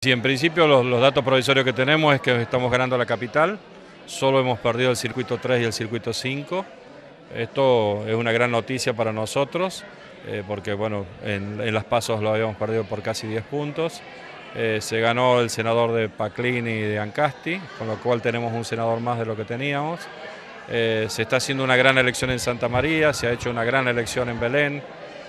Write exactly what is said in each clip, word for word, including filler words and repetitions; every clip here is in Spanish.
Sí, en principio los, los datos provisorios que tenemos es que estamos ganando la capital, solo hemos perdido el circuito tres y el circuito cinco. Esto es una gran noticia para nosotros, eh, porque bueno, en, en las pasos lo habíamos perdido por casi diez puntos. Eh, se ganó el senador de Paclín y de Ancasti, con lo cual tenemos un senador más de lo que teníamos. Eh, se está haciendo una gran elección en Santa María, se ha hecho una gran elección en Belén.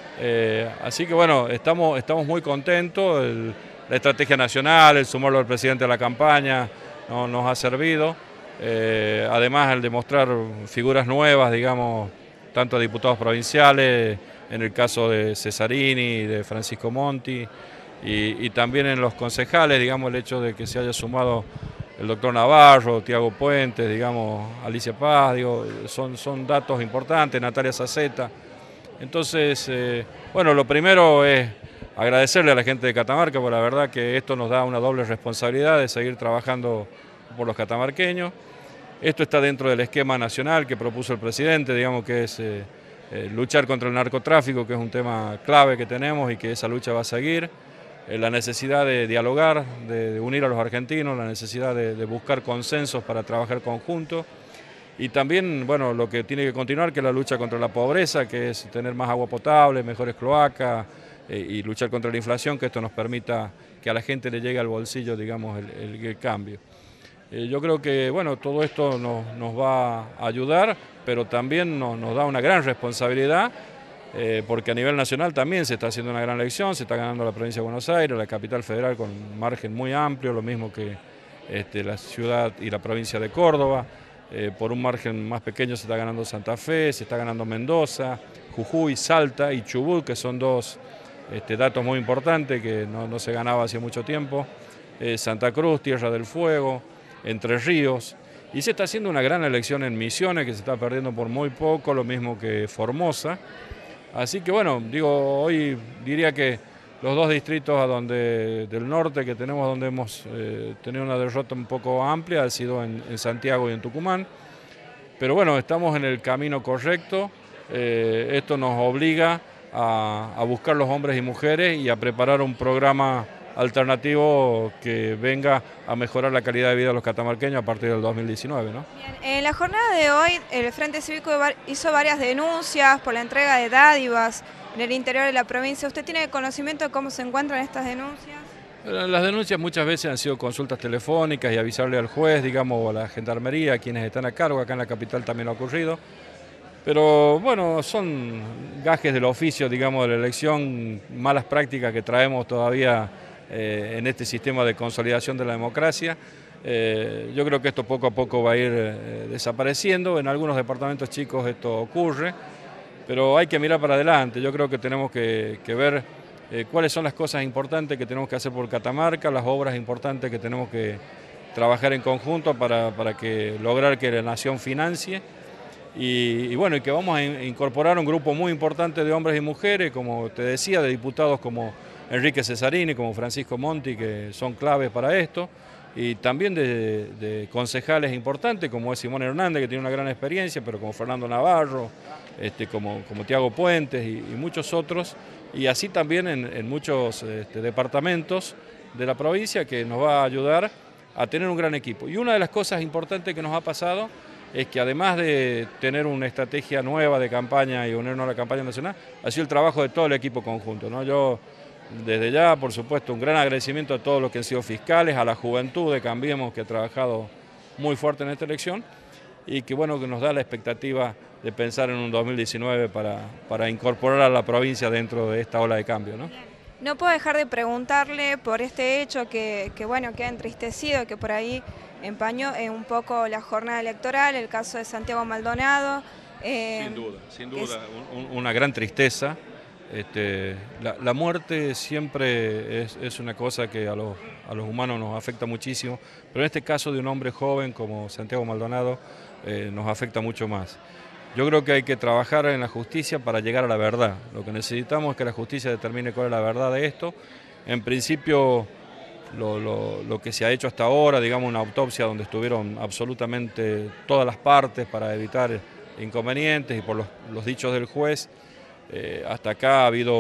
Eh, así que bueno, estamos, estamos muy contentos. El, La estrategia nacional, el sumarlo al presidente a la campaña, no, nos ha servido. Eh, además, el demostrar figuras nuevas, digamos, tanto a diputados provinciales, en el caso de Cesarini, de Francisco Monti, y, y también en los concejales, digamos, el hecho de que se haya sumado el doctor Navarro, Tiago Puentes, digamos, Alicia Paz, digo, son, son datos importantes, Natalia Saceta. Entonces, eh, bueno, lo primero es agradecerle a la gente de Catamarca, porque la verdad que esto nos da una doble responsabilidad de seguir trabajando por los catamarqueños. Esto está dentro del esquema nacional que propuso el presidente, digamos que es eh, eh, luchar contra el narcotráfico, que es un tema clave que tenemos y que esa lucha va a seguir. Eh, la necesidad de dialogar, de, de unir a los argentinos, la necesidad de, de buscar consensos para trabajar conjuntos. Y también, bueno, lo que tiene que continuar, que es la lucha contra la pobreza, que es tener más agua potable, mejores cloacas, eh, y luchar contra la inflación, que esto nos permita que a la gente le llegue al bolsillo, digamos, el, el, el cambio. Eh, yo creo que, bueno, todo esto nos, nos va a ayudar, pero también nos, nos da una gran responsabilidad, eh, porque a nivel nacional también se está haciendo una gran elección, se está ganando la provincia de Buenos Aires, la capital federal con un margen muy amplio, lo mismo que este, la ciudad y la provincia de Córdoba. Eh, por un margen más pequeño se está ganando Santa Fe, se está ganando Mendoza, Jujuy, Salta y Chubut, que son dos este, datos muy importantes que no, no se ganaba hace mucho tiempo. Eh, Santa Cruz, Tierra del Fuego, Entre Ríos. Y se está haciendo una gran elección en Misiones, que se está perdiendo por muy poco, lo mismo que Formosa. Así que bueno, digo, hoy diría que los dos distritos a donde, del norte que tenemos, donde hemos eh, tenido una derrota un poco amplia, ha sido en, en Santiago y en Tucumán. Pero bueno, estamos en el camino correcto. Eh, esto nos obliga a, a buscar los hombres y mujeres y a preparar un programa alternativo que venga a mejorar la calidad de vida de los catamarqueños a partir del dos mil diecinueve, ¿no? Bien, en la jornada de hoy el Frente Cívico hizo varias denuncias por la entrega de dádivas en el interior de la provincia. ¿Usted tiene conocimiento de cómo se encuentran estas denuncias? Las denuncias muchas veces han sido consultas telefónicas y avisarle al juez, digamos, o a la gendarmería, quienes están a cargo. Acá en la capital también ha ocurrido. Pero bueno, son gajes del oficio, digamos, de la elección, malas prácticas que traemos todavía eh, en este sistema de consolidación de la democracia. Eh, yo creo que esto poco a poco va a ir eh, desapareciendo. En algunos departamentos chicos esto ocurre, pero hay que mirar para adelante. Yo creo que tenemos que, que ver eh, cuáles son las cosas importantes que tenemos que hacer por Catamarca, las obras importantes que tenemos que trabajar en conjunto para, para que, lograr que la nación financie. Y, y bueno, y que vamos a incorporar un grupo muy importante de hombres y mujeres, como te decía, de diputados como Enrique Cesarini, como Francisco Monti, que son claves para esto, y también de, de concejales importantes, como es Simón Hernández, que tiene una gran experiencia, pero como Fernando Navarro, este, como, como Tiago Puentes y, y muchos otros, y así también en, en muchos este, departamentos de la provincia, que nos va a ayudar a tener un gran equipo. Y una de las cosas importantes que nos ha pasado es que además de tener una estrategia nueva de campaña y unirnos a la campaña nacional, ha sido el trabajo de todo el equipo conjunto, ¿no? Yo, desde ya, por supuesto, un gran agradecimiento a todos los que han sido fiscales, a la juventud de Cambiemos, que ha trabajado muy fuerte en esta elección, y que bueno, que nos da la expectativa de pensar en un dos mil diecinueve para, para incorporar a la provincia dentro de esta ola de cambio, ¿no? No puedo dejar de preguntarle por este hecho que, que bueno, que ha entristecido, que por ahí empañó eh, un poco la jornada electoral, el caso de Santiago Maldonado. Eh, sin duda, sin duda, es... un, una gran tristeza. Este, la, la muerte siempre es, es una cosa que a los, a los humanos nos afecta muchísimo, pero en este caso de un hombre joven como Santiago Maldonado eh, nos afecta mucho más. Yo creo que hay que trabajar en la justicia para llegar a la verdad. Lo que necesitamos es que la justicia determine cuál es la verdad de esto. En principio, lo, lo, lo que se ha hecho hasta ahora, digamos una autopsia donde estuvieron absolutamente todas las partes para evitar inconvenientes y por los, los dichos del juez, eh, hasta acá ha habido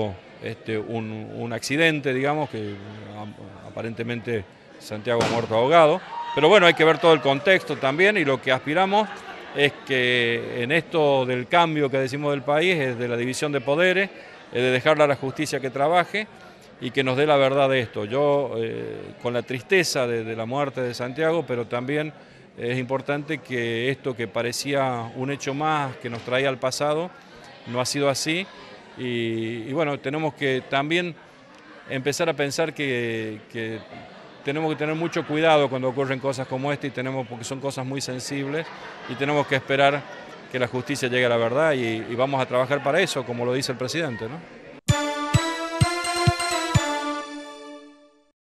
este, un, un accidente, digamos, que aparentemente Santiago ha muerto ahogado. Pero bueno, hay que ver todo el contexto también, y lo que aspiramos es que en esto del cambio que decimos del país, es de la división de poderes, es de dejarle a la justicia que trabaje y que nos dé la verdad de esto. Yo, eh, con la tristeza de, de la muerte de Santiago, pero también es importante que esto que parecía un hecho más que nos traía al pasado, no ha sido así, y, y bueno, tenemos que también empezar a pensar que, que tenemos que tener mucho cuidado cuando ocurren cosas como esta, y tenemos, porque son cosas muy sensibles, y tenemos que esperar que la justicia llegue a la verdad, y, y vamos a trabajar para eso, como lo dice el presidente, ¿no?